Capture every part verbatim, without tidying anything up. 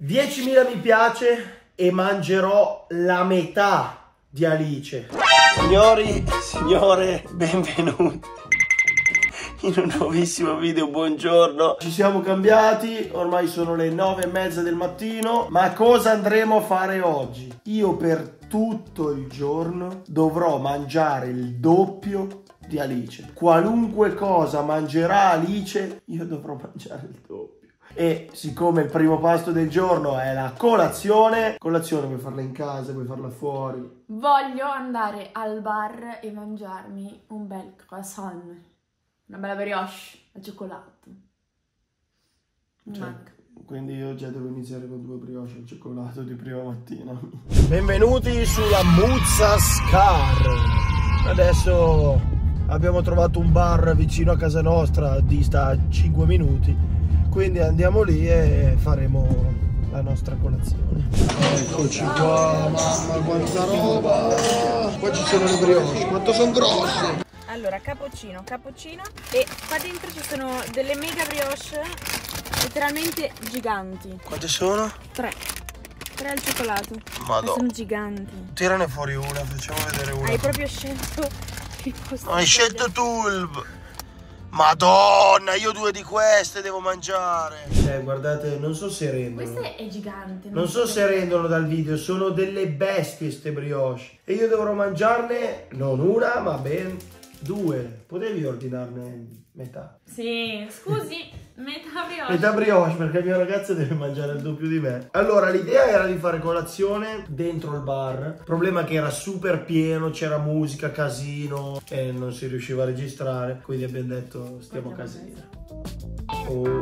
diecimila mi piace e mangerò la metà di Alice. Signori, signore, benvenuti in un nuovissimo video, buongiorno. Ci siamo cambiati, ormai sono le nove e mezza del mattino. Ma cosa andremo a fare oggi? Io per tutto il giorno dovrò mangiare il doppio di Alice. Qualunque cosa mangerà Alice, io dovrò mangiare il doppio. E siccome il primo pasto del giorno è la colazione, colazione puoi farla in casa, puoi farla fuori. Voglio andare al bar e mangiarmi un bel croissant, una bella brioche al cioccolato. Mi Cioè, manca. quindi io già devo iniziare con due brioche al cioccolato di prima mattina. Benvenuti sulla Muzza Scar. Adesso abbiamo trovato un bar vicino a casa nostra, dista cinque minuti. Quindi andiamo lì e faremo la nostra colazione. Eccoci qua, mamma, quanta roba! Qua ci sono le brioche, quanto sono grosse! Allora, cappuccino, cappuccino e qua dentro ci sono delle mega brioche letteralmente giganti. Quante sono? Tre. Tre al cioccolato. Madonna. Sono giganti. Tirane fuori una, facciamo vedere una. Hai proprio scelto il posto. Hai scelto tu il... Madonna, io due di queste devo mangiare. Eh, guardate, non so se rendono. Questa è gigante. Non so se rendono dal video, sono delle bestie ste brioche. E io dovrò mangiarne, non una, ma ben due. Potevi ordinarne metà? Sì, scusi, metà brioche. Metà brioche, perché il mio ragazzo deve mangiare il doppio di me. Allora, l'idea era di fare colazione dentro il bar. Il problema è che era super pieno, c'era musica, casino e non si riusciva a registrare. Quindi abbiamo detto, stiamo a casino. Oh.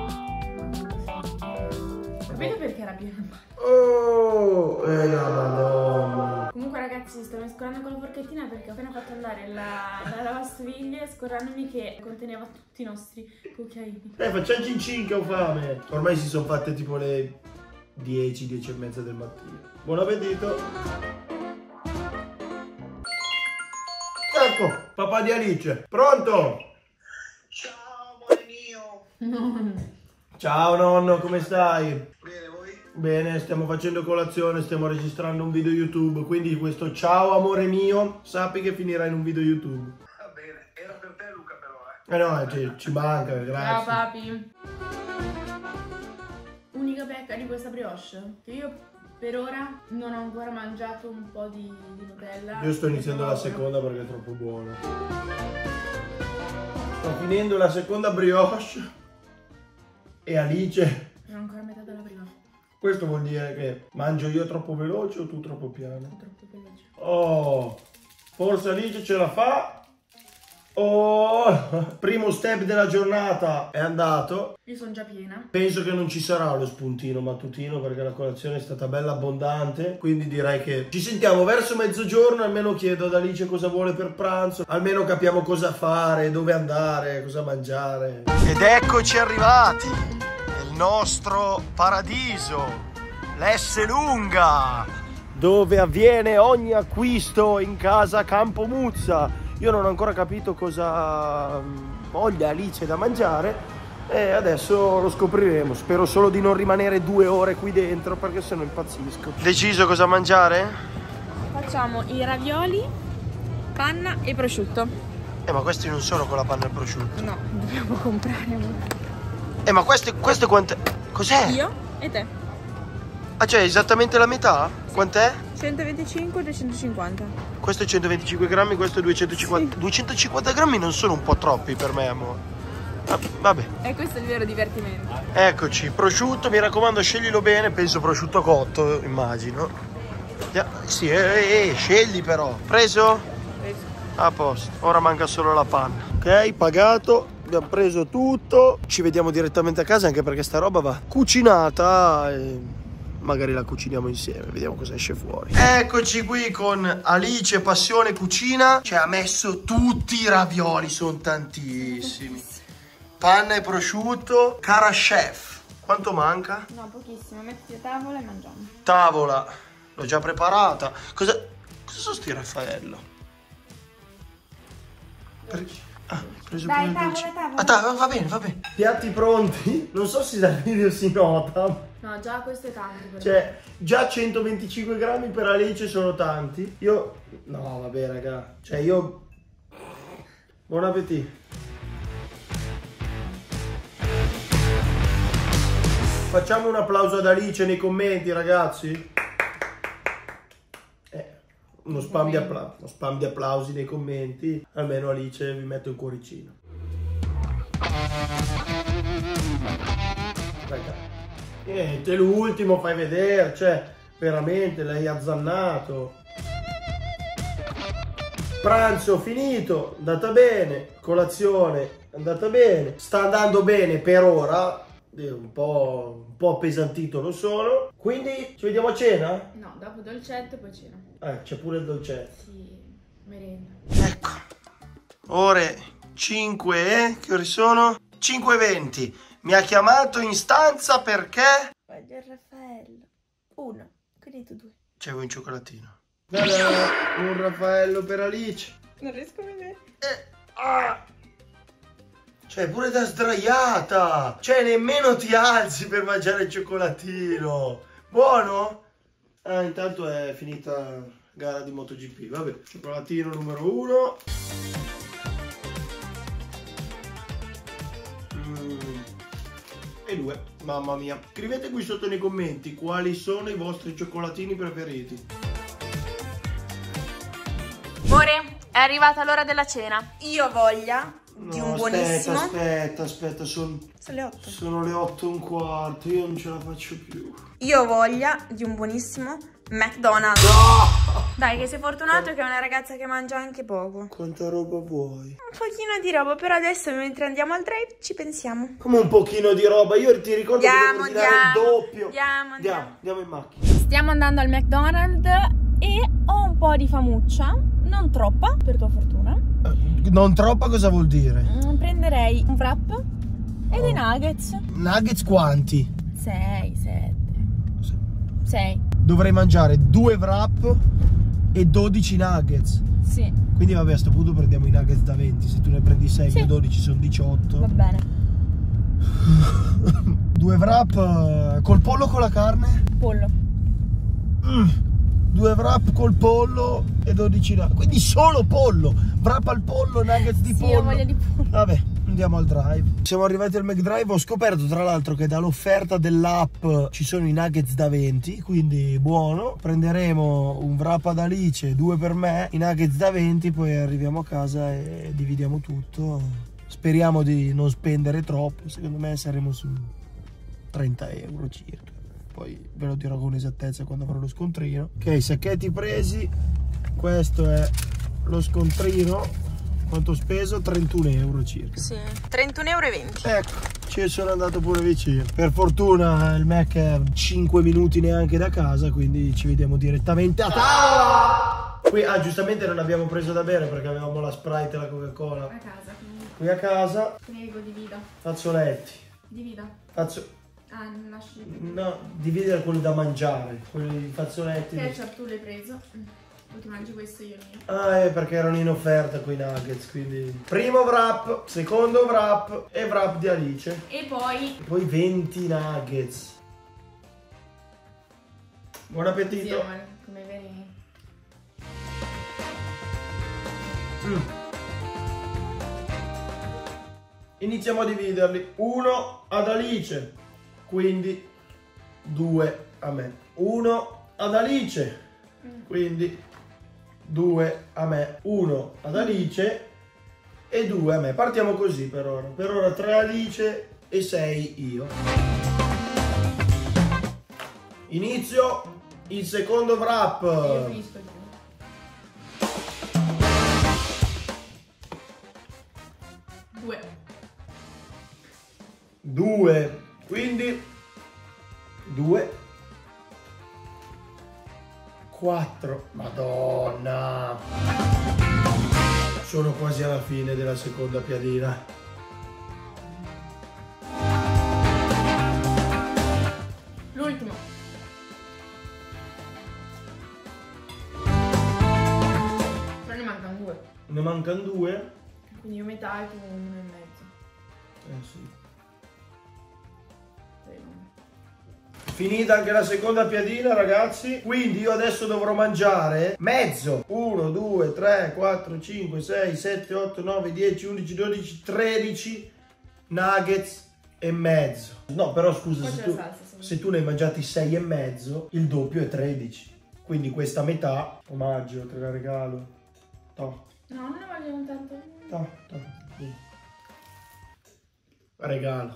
Capito perché era pieno il bar? Oh, eh, la madonna. Comunque ragazzi, sto mescolando con la forchettina perché ho appena fatto andare la, la lavastoviglie scordandomi che conteneva tutti i nostri cucchiaini. Eh, facciamo cin cin che ho fame. Ormai si sono fatte tipo le dieci, dieci e mezza del mattino. Buon appetito. Ecco, papà di Alice. Pronto? Ciao amore mio. Ciao nonno, come stai? Bene, voi? Bene, stiamo facendo colazione, stiamo registrando un video YouTube, quindi questo ciao amore mio, sappi che finirà in un video YouTube. Va bene, era per te Luca però, eh. Eh no, ci, ci manca, Ciao grazie. papi. Unica pecca di questa brioche che io per ora non ho ancora mangiato un po' di, di Nutella. Io sto iniziando la seconda perché è troppo buona. Sto finendo la seconda brioche e Alice... Non ho ancora metà della prima. Questo vuol dire che mangio io troppo veloce o tu troppo piano? Troppo veloce. Oh, forse Alice ce la fa. Oh, primo step della giornata è andato. Io sono già piena. Penso che non ci sarà lo spuntino mattutino perché la colazione è stata bella abbondante. Quindi direi che ci sentiamo verso mezzogiorno. Almeno chiedo ad Alice cosa vuole per pranzo. Almeno capiamo cosa fare, dove andare, cosa mangiare. Ed eccoci arrivati nel nostro paradiso, l'S lunga, dove avviene ogni acquisto in casa Campo Muzza. Io non ho ancora capito cosa voglia Alice da mangiare e adesso lo scopriremo. Spero solo di non rimanere due ore qui dentro perché sennò impazzisco. Deciso cosa mangiare? Facciamo i ravioli, panna e prosciutto. Eh, ma questi non sono con la panna e il prosciutto. No, dobbiamo comprare. Eh, ma queste, queste quante... Cos'è? Io e te. Ah, cioè esattamente la metà? Quant'è? centoventicinque e duecentocinquanta. Questo è centoventicinque grammi, questo è duecentocinquanta. Sì. duecentocinquanta grammi non sono un po' troppi per me, amore. Ah, vabbè. E questo è il vero divertimento. Eccoci, prosciutto, mi raccomando, sceglilo bene, penso prosciutto cotto, immagino. Yeah, sì, eh, eh, scegli però. Preso? Preso. A posto, ora manca solo la panna. Ok, pagato, abbiamo preso tutto. Ci vediamo direttamente a casa anche perché sta roba va cucinata e... magari la cuciniamo insieme, vediamo cosa esce fuori. Eccoci qui con Alice Passione Cucina. Ci ha messo tutti i ravioli, sono tantissimi. Panna e prosciutto. Cara chef, quanto manca? No, pochissimo, metti a tavola e mangiamo. Tavola, l'ho già preparata. Cosa, cosa sono sti Raffaello? Per... Ah, preso Dai, pure il tavola, dolce. tavola. Ah, tavola, va bene, va bene. Piatti pronti. Non so se dal video si nota, No, già questo è tanto per Cioè, già centoventicinque grammi per Alice sono tanti. Io... No, vabbè, raga. Cioè, io... Buon appetito. Facciamo un applauso ad Alice nei commenti, ragazzi. Eh, uno spam di, appla- uno spam di applausi nei commenti. Almeno Alice vi mette un cuoricino. Raga. Niente, l'ultimo fai vedere, cioè, veramente l'hai azzannato. Pranzo finito, andata bene, colazione andata bene, sta andando bene per ora, un po', un po' appesantito lo sono, quindi ci vediamo a cena? No, dopo dolcetto poi cena. Eh, c'è pure il dolcetto. Sì, merenda. Ecco, ore cinque, eh? Che ore sono? cinque e venti. Mi ha chiamato in stanza perché? Voglio il Raffaello. Uno, quindi tu due. C'è un cioccolatino. Guarda, un Raffaello per Alice. Non riesco a vedere. Eh, ah. Cioè, pure da sdraiata. Cioè, nemmeno ti alzi per mangiare il cioccolatino. Buono? Ah, intanto è finita la gara di MotoGP. Vabbè, cioccolatino numero uno. Mm. E due. Mamma mia. Scrivete qui sotto nei commenti quali sono i vostri cioccolatini preferiti. Amore, è arrivata l'ora della cena. Io ho voglia di No, un buonissimo. Aspetta, aspetta, aspetta, son- Sono le otto. sono le otto e un quarto, io non ce la faccio più. Io ho voglia di un buonissimo McDonald's. No! Dai, che sei fortunato che è una ragazza che mangia anche poco. Quanta roba vuoi? Un pochino di roba, però adesso mentre andiamo al drive ci pensiamo. Come un pochino di roba, io ti ricordo Andiamo, che devo ordinare andiamo, il doppio. andiamo, andiamo, andiamo. andiamo in macchina. Stiamo andando al McDonald's e ho un po' di famuccia, non troppa, per tua fortuna. Non troppa cosa vuol dire? Mm, Prenderei un wrap e dei nuggets. Nuggets quanti? sei, sette, sei. Dovrei mangiare due wrap e dodici nuggets. Sì, Quindi vabbè, a sto punto prendiamo i nuggets da venti. Se tu ne prendi sei, Sì. io dodici sono diciotto. va bene. Due wrap eh, col pollo o con la carne? Pollo. Mm. Due wrap col pollo e dodici nuggets. Quindi solo pollo. Wrap al pollo, nuggets di Sì, pollo. ho voglia di pollo. Vabbè, andiamo al drive. Siamo arrivati al McDrive. Ho scoperto tra l'altro che dall'offerta dell'app ci sono i nuggets da venti, quindi buono. Prenderemo un wrap ad Alice, due per me, i nuggets da venti, poi arriviamo a casa e dividiamo tutto. Speriamo di non spendere troppo. Secondo me saremo su trenta euro circa. Poi ve lo dirò con esattezza quando farò lo scontrino. Ok, sacchetti presi. Questo è lo scontrino. Quanto ho speso? trentuno euro circa. Sì, trentuno e venti euro. Ecco, ci sono andato pure vicino. Per fortuna il Mac è cinque minuti neanche da casa, quindi ci vediamo direttamente a tavola. Qui, ah, giustamente non abbiamo preso da bere perché avevamo la Sprite e la Coca-Cola. A casa, quindi. Qui a casa, Prego, divida. fazzoletti. Divida. Faccio... Ah, non lasci. No, dividere quelli da mangiare, quelli fazzoletti. di- Ketchup tu l'hai preso. Tu ti mangi questo, io il mio. Ah, è perché erano in offerta quei nuggets, quindi... Primo wrap, secondo wrap e wrap di Alice. E poi. Poi venti nuggets. Buon Sì, appetito. amore, come vedi. Mm. Iniziamo a dividerli. Uno ad Alice, quindi due a me. Uno ad Alice, quindi due a me. Uno ad Alice e due a me. Partiamo così per ora. Per ora tre Alice e sei io. Inizio il secondo wrap. Io finisco il primo. Due. Due, quindi due, quattro, madonna, sono quasi alla fine della seconda piadina. L'ultimo. Però ne mancano due. Ne mancano due? Quindi io metà e tu uno e mezzo. Eh sì. Prego. finita anche la seconda piadina, ragazzi. Quindi io adesso dovrò mangiare mezzo. uno, due, tre, quattro, cinque, sei, sette, otto, nove, dieci, undici, dodici, tredici nuggets e mezzo. No, però scusa, se tu, se tu ne hai mangiati sei e mezzo, il doppio è tredici. Quindi questa metà, omaggio, te la regalo. No. No, non ne voglio tanto. No, no. Regalo.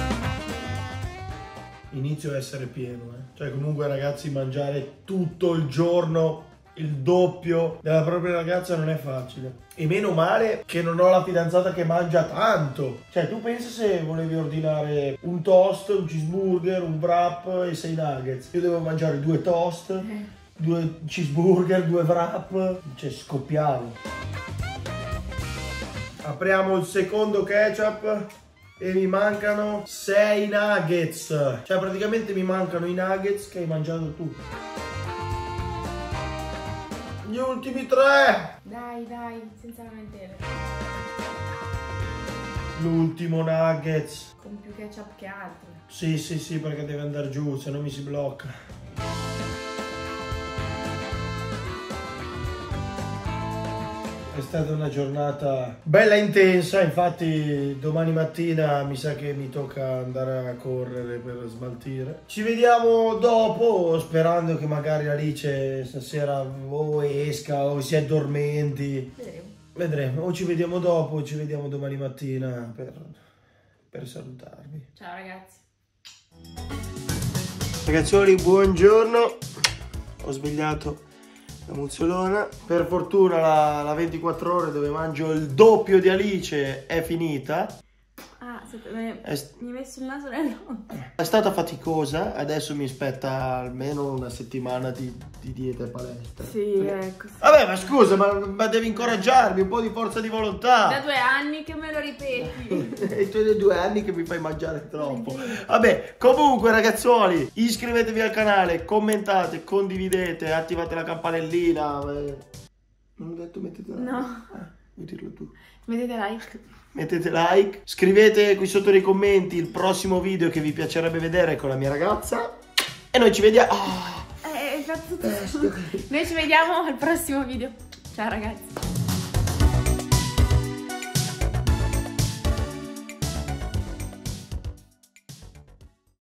Inizio a essere pieno, eh. Cioè comunque ragazzi, mangiare tutto il giorno il doppio della propria ragazza non è facile. E meno male che non ho la fidanzata che mangia tanto. Cioè tu pensa se volevi ordinare un toast, un cheeseburger, un wrap e sei nuggets. Io devo mangiare due toast, Eh. due cheeseburger, due wrap. Cioè scoppiavo. Apriamo il secondo ketchup. E mi mancano sei nuggets. Cioè praticamente mi mancano i nuggets che hai mangiato tu. Gli ultimi tre. Dai, dai, senza lamentele. L'ultimo nuggets. Con più ketchup che altro. Sì, sì, sì, perché deve andare giù, se no mi si blocca. È stata una giornata bella intensa, infatti domani mattina mi sa che mi tocca andare a correre per smaltire. Ci vediamo dopo, sperando che magari Alice stasera o esca o si addormenti. Vedremo. Vedremo, o ci vediamo dopo o ci vediamo domani mattina per, per salutarvi. Ciao ragazzi. Ragazzuoli, buongiorno. Ho svegliato la muzzolona. Per fortuna la, la ventiquattro ore dove mangio il doppio di Alice è finita. Ah, siete, me, È, mi hai messo il naso nell'occhio. è stata faticosa, adesso mi aspetta almeno una settimana di, di dieta e palestra. Sì, ecco. Sì. Vabbè, ma scusa, ma, ma devi incoraggiarmi, un po' di forza di volontà. Da due anni che me lo ripeti. E tu hai due anni che mi fai mangiare troppo. Vabbè, comunque ragazzuoli, iscrivetevi al canale, commentate, condividete, attivate la campanellina. Eh, Non ho detto mettete like? No. Ah, vuoi dirlo tu? Mettete like. Mettete like, scrivete qui sotto nei commenti il prossimo video che vi piacerebbe vedere con la mia ragazza. E noi ci vediamo. Oh. Eh, fatto tutto. Noi ci vediamo al prossimo video. Ciao ragazzi.